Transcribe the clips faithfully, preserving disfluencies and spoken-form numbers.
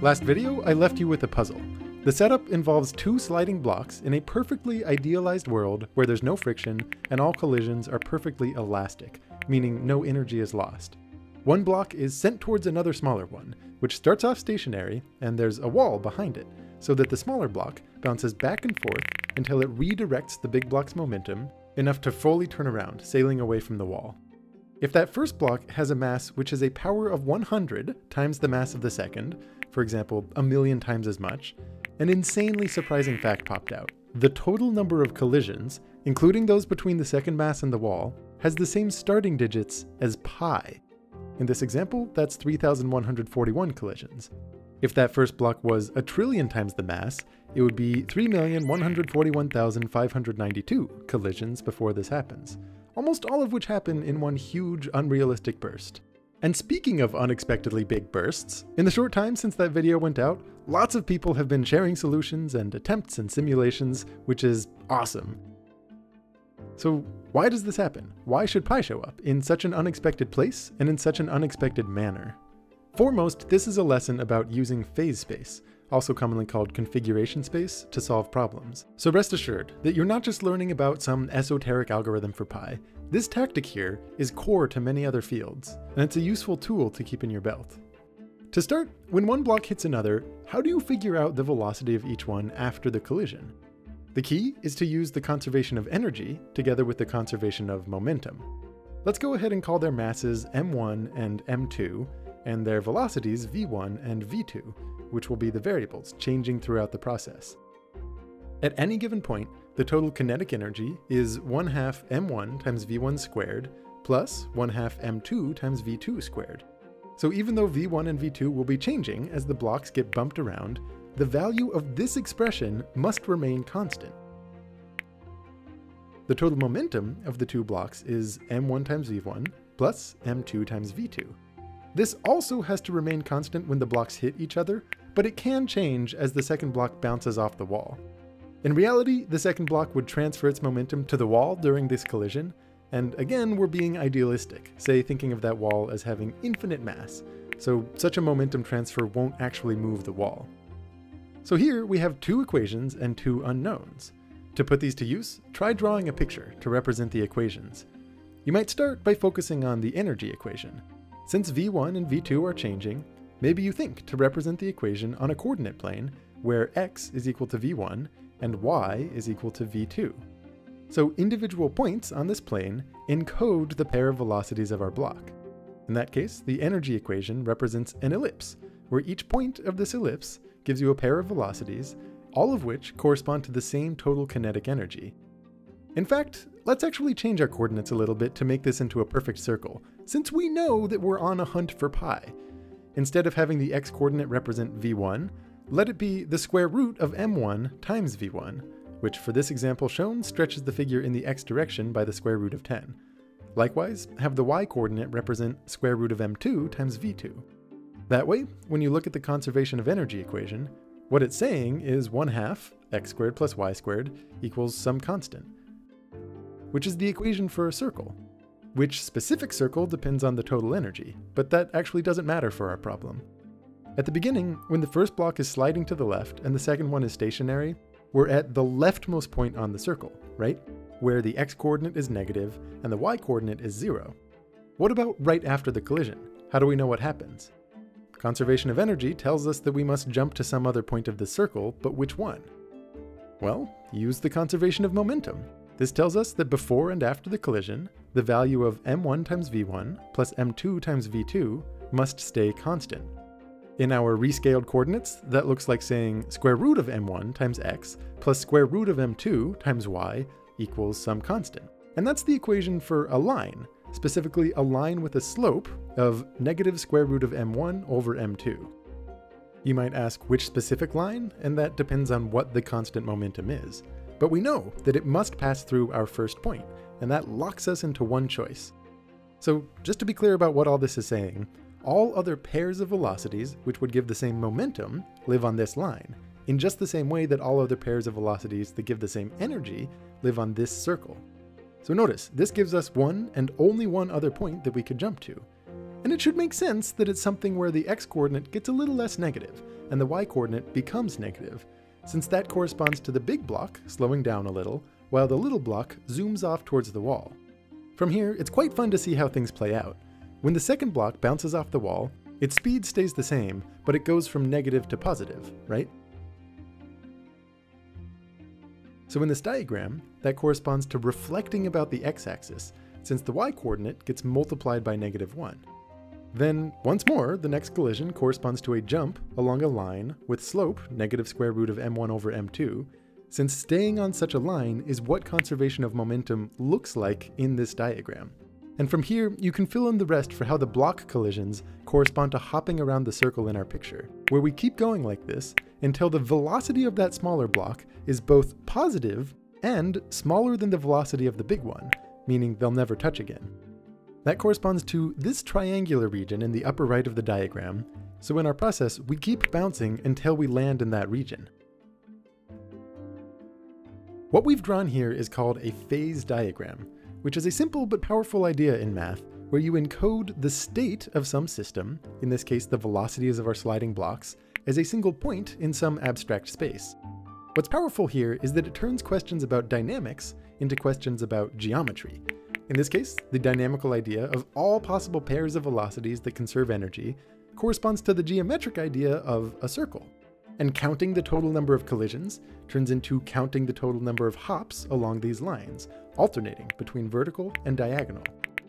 Last video, I left you with a puzzle. The setup involves two sliding blocks in a perfectly idealized world where there's no friction and all collisions are perfectly elastic, meaning no energy is lost. One block is sent towards another smaller one, which starts off stationary, and there's a wall behind it, so that the smaller block bounces back and forth until it redirects the big block's momentum enough to fully turn around, sailing away from the wall. If that first block has a mass which is a power of one hundred times the mass of the second, for example, a million times as much, an insanely surprising fact popped out. The total number of collisions, including those between the second mass and the wall, has the same starting digits as pi. In this example, that's three thousand one hundred forty-one collisions. If that first block was a trillion times the mass, it would be three million one hundred forty-one thousand five hundred ninety-two collisions before this happens, almost all of which happen in one huge unrealistic burst. And speaking of unexpectedly big bursts, in the short time since that video went out, lots of people have been sharing solutions and attempts and simulations, which is awesome. So why does this happen? Why should pi show up in such an unexpected place and in such an unexpected manner? Foremost, this is a lesson about using phase space, also commonly called configuration space, to solve problems. So rest assured that you're not just learning about some esoteric algorithm for pi. This tactic here is core to many other fields, and it's a useful tool to keep in your belt. To start, when one block hits another, how do you figure out the velocity of each one after the collision? The key is to use the conservation of energy together with the conservation of momentum. Let's go ahead and call their masses m one and m two, and their velocities v one and v two, which will be the variables changing throughout the process. At any given point, the total kinetic energy is one half m one times v one squared plus one half m two times v two squared. So even though v one and v two will be changing as the blocks get bumped around, the value of this expression must remain constant. The total momentum of the two blocks is m one times v one plus m two times v two. This also has to remain constant when the blocks hit each other, but it can change as the second block bounces off the wall. In reality, the second block would transfer its momentum to the wall during this collision, and again, we're being idealistic, say thinking of that wall as having infinite mass, so such a momentum transfer won't actually move the wall. So here we have two equations and two unknowns. To put these to use, try drawing a picture to represent the equations. You might start by focusing on the energy equation. Since v one and v two are changing, maybe you think to represent the equation on a coordinate plane where x is equal to v one and y is equal to v two. So individual points on this plane encode the pair of velocities of our block. In that case, the energy equation represents an ellipse, where each point of this ellipse gives you a pair of velocities, all of which correspond to the same total kinetic energy. In fact, let's actually change our coordinates a little bit to make this into a perfect circle, since we know that we're on a hunt for pi. Instead of having the x-coordinate represent v one, let it be the square root of m one times v one, which for this example shown stretches the figure in the x direction by the square root of ten. Likewise, have the y-coordinate represent square root of m two times v two. That way, when you look at the conservation of energy equation, what it's saying is one half x squared plus y squared equals some constant, which is the equation for a circle. Which specific circle depends on the total energy, but that actually doesn't matter for our problem. At the beginning, when the first block is sliding to the left and the second one is stationary, we're at the leftmost point on the circle, right? Where the x-coordinate is negative and the y-coordinate is zero. What about right after the collision? How do we know what happens? Conservation of energy tells us that we must jump to some other point of the circle, but which one? Well, use the conservation of momentum. This tells us that before and after the collision, the value of m one times v one plus m two times v two must stay constant. In our rescaled coordinates, that looks like saying square root of m one times x plus square root of m two times y equals some constant. And that's the equation for a line, specifically a line with a slope of negative square root of m one over m two. You might ask which specific line, and that depends on what the constant momentum is. But we know that it must pass through our first point, and that locks us into one choice. So just to be clear about what all this is saying, all other pairs of velocities, which would give the same momentum, live on this line, in just the same way that all other pairs of velocities that give the same energy live on this circle. So notice, this gives us one and only one other point that we could jump to. And it should make sense that it's something where the x-coordinate gets a little less negative, and the y-coordinate becomes negative, since that corresponds to the big block slowing down a little, while the little block zooms off towards the wall. From here, it's quite fun to see how things play out. When the second block bounces off the wall, its speed stays the same, but it goes from negative to positive, right? So in this diagram, that corresponds to reflecting about the x-axis, since the y-coordinate gets multiplied by negative one. Then, once more, the next collision corresponds to a jump along a line with slope negative square root of m one over m two, since staying on such a line is what conservation of momentum looks like in this diagram. And from here, you can fill in the rest for how the block collisions correspond to hopping around the circle in our picture, where we keep going like this until the velocity of that smaller block is both positive and smaller than the velocity of the big one, meaning they'll never touch again. That corresponds to this triangular region in the upper right of the diagram, so in our process, we keep bouncing until we land in that region. What we've drawn here is called a phase diagram, which is a simple but powerful idea in math, where you encode the state of some system, in this case the velocities of our sliding blocks, as a single point in some abstract space. What's powerful here is that it turns questions about dynamics into questions about geometry. In this case, the dynamical idea of all possible pairs of velocities that conserve energy corresponds to the geometric idea of a circle. And counting the total number of collisions turns into counting the total number of hops along these lines, alternating between vertical and diagonal.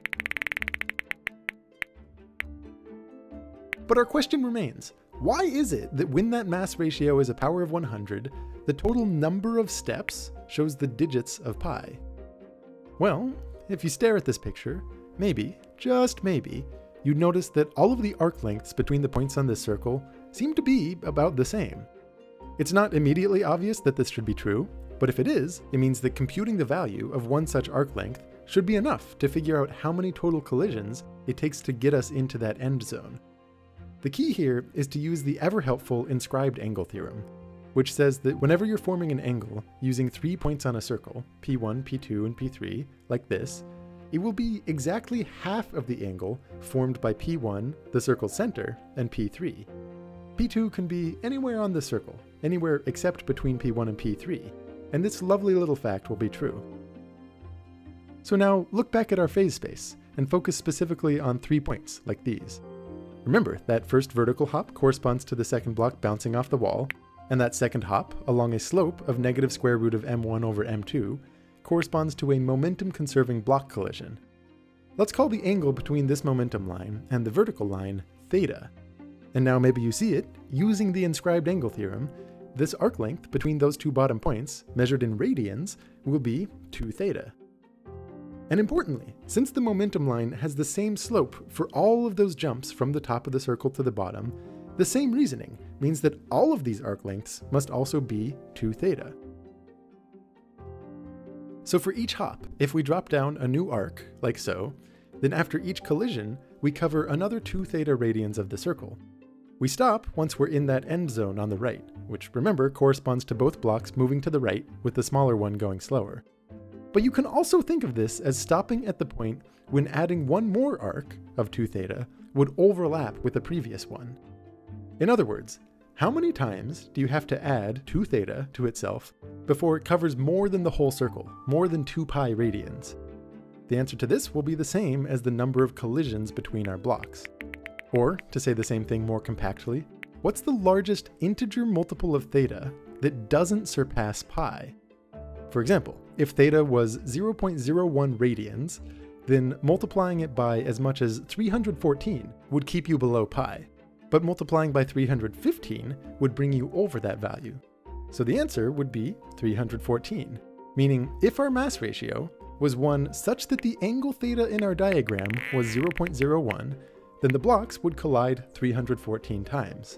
But our question remains, why is it that when that mass ratio is a power of one hundred, the total number of steps shows the digits of pi? Well, if you stare at this picture, maybe, just maybe, you'd notice that all of the arc lengths between the points on this circle seem to be about the same. It's not immediately obvious that this should be true, but if it is, it means that computing the value of one such arc length should be enough to figure out how many total collisions it takes to get us into that end zone. The key here is to use the ever-helpful inscribed angle theorem, which says that whenever you're forming an angle using three points on a circle, P one, P two, and P three, like this, it will be exactly half of the angle formed by P one, the circle's center, and P three. P two can be anywhere on the circle, anywhere except between P one and P three, and this lovely little fact will be true. So now look back at our phase space and focus specifically on three points, like these. Remember, that first vertical hop corresponds to the second block bouncing off the wall, and that second hop, along a slope of negative square root of m one over m two, corresponds to a momentum-conserving block collision. Let's call the angle between this momentum line and the vertical line theta. And now maybe you see it, using the inscribed angle theorem, this arc length between those two bottom points, measured in radians, will be two theta. And importantly, since the momentum line has the same slope for all of those jumps from the top of the circle to the bottom, the same reasoning means that all of these arc lengths must also be two theta. So for each hop, if we drop down a new arc, like so, then after each collision, we cover another two theta radians of the circle. We stop once we're in that end zone on the right, which remember corresponds to both blocks moving to the right with the smaller one going slower. But you can also think of this as stopping at the point when adding one more arc of two theta would overlap with the previous one. In other words, how many times do you have to add two theta to itself before it covers more than the whole circle, more than two pi radians? The answer to this will be the same as the number of collisions between our blocks. Or, to say the same thing more compactly, what's the largest integer multiple of theta that doesn't surpass pi? For example, if theta was zero point zero one radians, then multiplying it by as much as three hundred fourteen would keep you below pi, but multiplying by three hundred fifteen would bring you over that value. So the answer would be three hundred fourteen, meaning if our mass ratio was one such that the angle theta in our diagram was zero point zero one, then the blocks would collide three hundred fourteen times.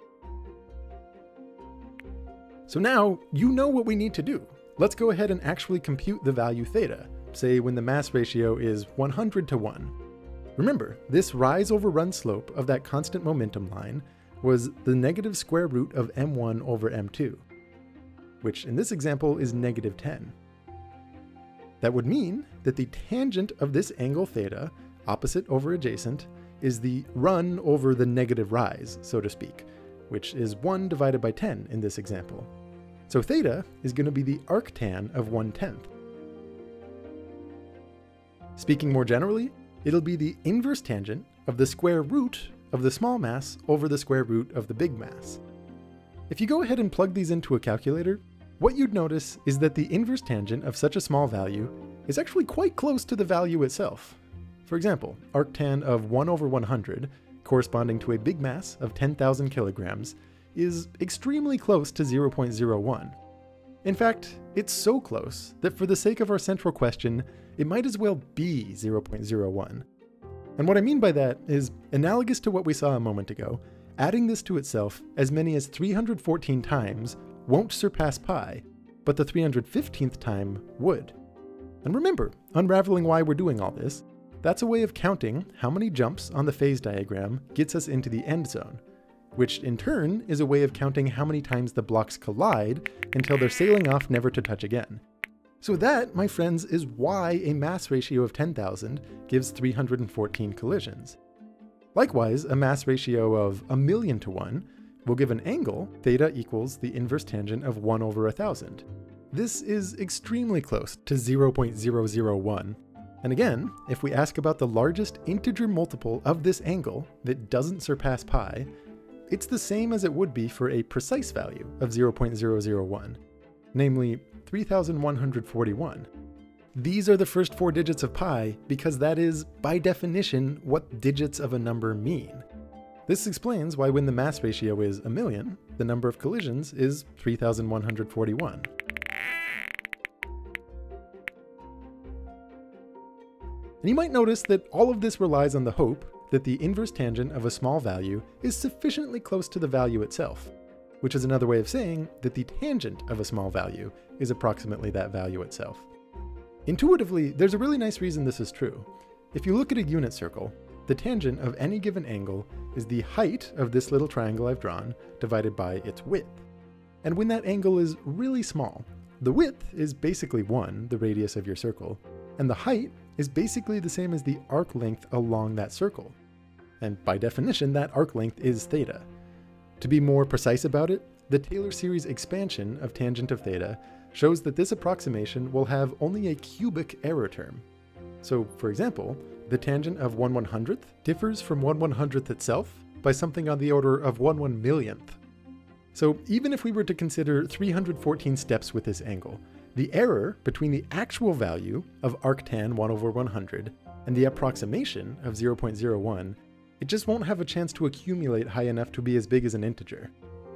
So now you know what we need to do. Let's go ahead and actually compute the value theta, say when the mass ratio is one hundred to one. Remember, this rise over run slope of that constant momentum line was the negative square root of m one over m two, which in this example is negative ten. That would mean that the tangent of this angle theta, opposite over adjacent, is the run over the negative rise, so to speak, which is one divided by ten in this example. So theta is going to be the arctan of one tenth. Speaking more generally, it'll be the inverse tangent of the square root of the small mass over the square root of the big mass. If you go ahead and plug these into a calculator, what you'd notice is that the inverse tangent of such a small value is actually quite close to the value itself. For example, arctan of one over one hundred, corresponding to a big mass of ten thousand kilograms, is extremely close to zero point zero one. In fact, it's so close that for the sake of our central question, it might as well be zero point zero one. And what I mean by that is, analogous to what we saw a moment ago, adding this to itself as many as three hundred fourteen times won't surpass pi, but the three hundred fifteenth time would. And remember, unraveling why we're doing all this, that's a way of counting how many jumps on the phase diagram gets us into the end zone, which in turn is a way of counting how many times the blocks collide until they're sailing off never to touch again. So that, my friends, is why a mass ratio of ten thousand gives three hundred fourteen collisions. Likewise, a mass ratio of a million to one will give an angle, theta equals the inverse tangent of one over a thousand. This is extremely close to zero point zero zero one. And again, if we ask about the largest integer multiple of this angle that doesn't surpass pi, it's the same as it would be for a precise value of zero point zero zero one, namely three thousand one hundred forty-one. These are the first four digits of pi because that is, by definition, what digits of a number mean. This explains why when the mass ratio is a million, the number of collisions is three thousand one hundred forty-one. And you might notice that all of this relies on the hope that the inverse tangent of a small value is sufficiently close to the value itself, which is another way of saying that the tangent of a small value is approximately that value itself. Intuitively, there's a really nice reason this is true. If you look at a unit circle, the tangent of any given angle is the height of this little triangle I've drawn divided by its width. And when that angle is really small, the width is basically one, the radius of your circle, and the height is basically the same as the arc length along that circle. And by definition, that arc length is theta. To be more precise about it, the Taylor series expansion of tangent of theta shows that this approximation will have only a cubic error term. So, for example, the tangent of one one hundredth differs from one one hundredth itself by something on the order of one one millionth. So even if we were to consider three hundred fourteen steps with this angle, the error between the actual value of arctan one over one hundred and the approximation of zero point zero one, it just won't have a chance to accumulate high enough to be as big as an integer.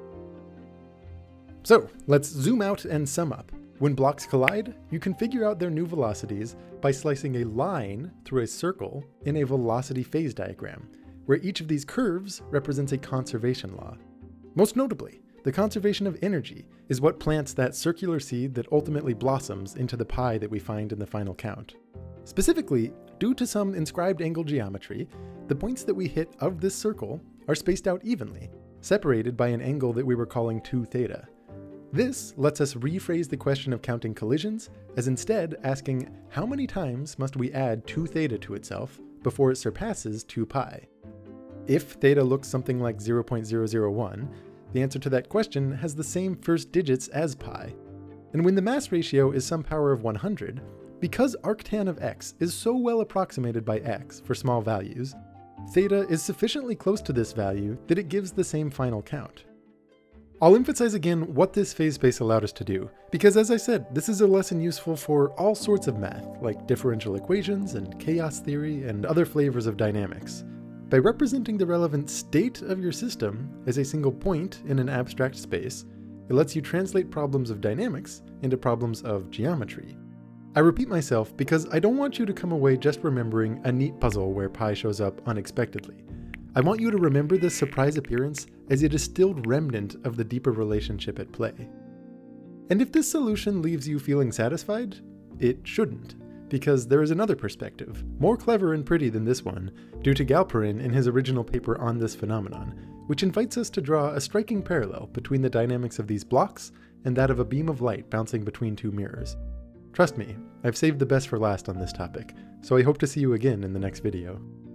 So let's zoom out and sum up. When blocks collide, you can figure out their new velocities by slicing a line through a circle in a velocity phase diagram, where each of these curves represents a conservation law. Most notably, the conservation of energy is what plants that circular seed that ultimately blossoms into the pie that we find in the final count. Specifically, due to some inscribed angle geometry, the points that we hit of this circle are spaced out evenly, separated by an angle that we were calling two theta. This lets us rephrase the question of counting collisions as instead asking how many times must we add two theta to itself before it surpasses two pi. If theta looks something like zero point zero zero one, the answer to that question has the same first digits as pi. And when the mass ratio is some power of one hundred, because arctan of x is so well approximated by x for small values, theta is sufficiently close to this value that it gives the same final count. I'll emphasize again what this phase space allowed us to do, because as I said, this is a lesson useful for all sorts of math, like differential equations and chaos theory and other flavors of dynamics. By representing the relevant state of your system as a single point in an abstract space, it lets you translate problems of dynamics into problems of geometry. I repeat myself because I don't want you to come away just remembering a neat puzzle where pi shows up unexpectedly. I want you to remember this surprise appearance as a distilled remnant of the deeper relationship at play. And if this solution leaves you feeling satisfied, it shouldn't, because there is another perspective, more clever and pretty than this one, due to Galperin in his original paper on this phenomenon, which invites us to draw a striking parallel between the dynamics of these blocks and that of a beam of light bouncing between two mirrors. Trust me, I've saved the best for last on this topic, so I hope to see you again in the next video.